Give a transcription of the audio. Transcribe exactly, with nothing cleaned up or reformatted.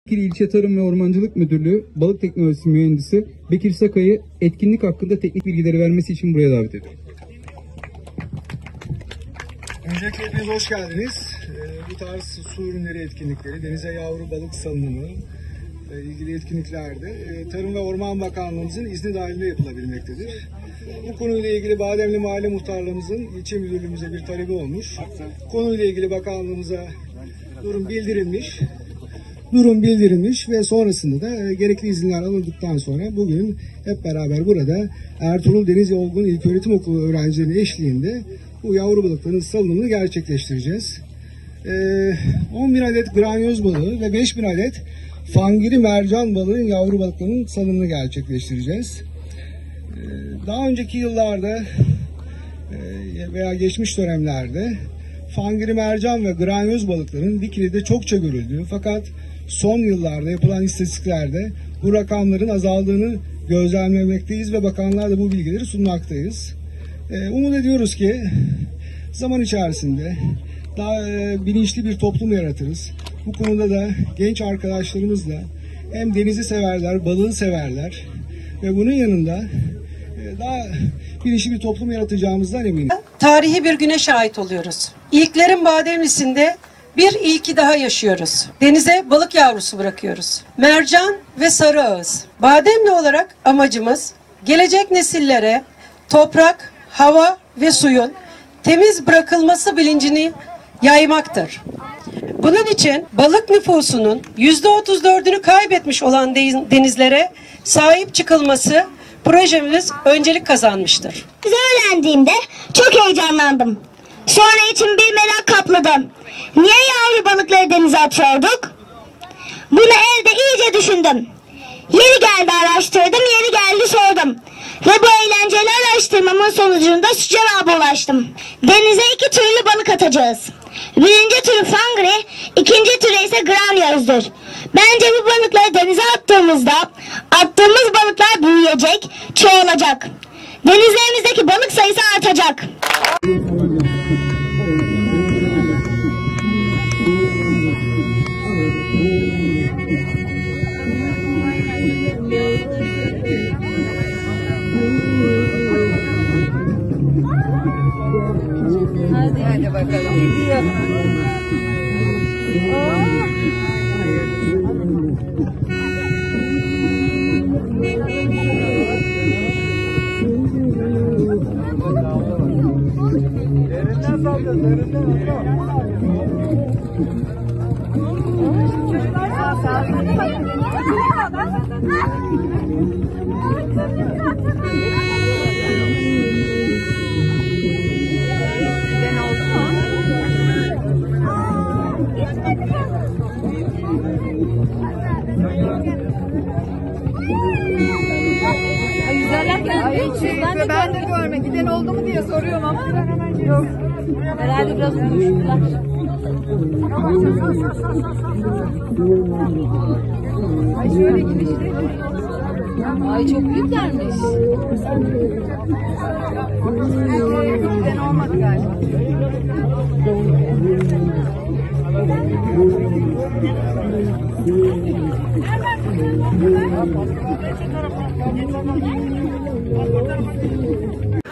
İl İlçe Tarım ve Ormancılık Müdürlüğü Balık Teknolojisi Mühendisi Bekir Sakay'ı etkinlik hakkında teknik bilgileri vermesi için buraya davet ediyorum. Öncelikle hepiniz hoş geldiniz. Ee, bu tarz su ürünleri etkinlikleri, denize yavru balık salınımı e, ilgili etkinliklerde e, Tarım ve Orman Bakanlığımızın izni dahilinde yapılabilmektedir. Bu konuyla ilgili Bademli Mahalle Muhtarlığımızın ilçe müdürlüğümüze bir talebi olmuş. Konuyla ilgili bakanlığımıza durum bildirilmiş. Durum bildirilmiş ve sonrasında da gerekli izinler alındıktan sonra bugün hep beraber burada Ertuğrul Deniz Olgun İlköğretim Okulu öğrencilerinin eşliğinde bu yavru balıkların salınımını gerçekleştireceğiz. Ee, on bin adet granyoz balığı ve beş bin adet fangiri mercan balığın yavru balıklarının salınımını gerçekleştireceğiz. Ee, daha önceki yıllarda e, veya geçmiş dönemlerde fangiri mercan ve granyoz balıkların Dikili'de çokça görüldüğü fakat son yıllarda yapılan istatistiklerde bu rakamların azaldığını gözlemlemekteyiz ve bakanlığa da bu bilgileri sunmaktayız. Ee, umut ediyoruz ki zaman içerisinde daha e, bilinçli bir toplum yaratırız. Bu konuda da genç arkadaşlarımızla hem denizi severler, balığı severler ve bunun yanında e, daha bilinçli bir toplum yaratacağımızdan eminim. Tarihi bir güne şahit oluyoruz. İlklerin Bademlisi'nde bir ilki daha yaşıyoruz. Denize balık yavrusu bırakıyoruz. Mercan ve sarı ağız. Bademli olarak amacımız gelecek nesillere toprak, hava ve suyun temiz bırakılması bilincini yaymaktır. Bunun için balık nüfusunun yüzde otuz dördünü kaybetmiş olan denizlere sahip çıkılması projemiz öncelik kazanmıştır. Biz öğrendiğimde çok heyecanlandım. Sonra içim bir merak kapladı. Niye yavru balıkları denize atıyorduk? Bunu evde iyice düşündüm. Yeri geldi araştırdım, yeri geldi sordum. Ve bu eğlenceli araştırmamın sonucunda şu cevaba ulaştım. Denize iki türlü balık atacağız. Birinci türü fangri, ikinci türü ise granyozdur. Bence bu balıkları denize attığımızda attığımız balıklar büyüyecek, çoğalacak. Denizlerimizdeki balık sayısı artacak. Hadi, hadi bakalım. Gidiyor. Derinden saldı, derinden. Ben, ben de görmedim. Giden oldu mu diye soruyorum ama yok. Herhalde biraz uyuştular. Ay şöyle gidişti. Ay çok büyüklermiş. Giden olmadı galiba. Thank you.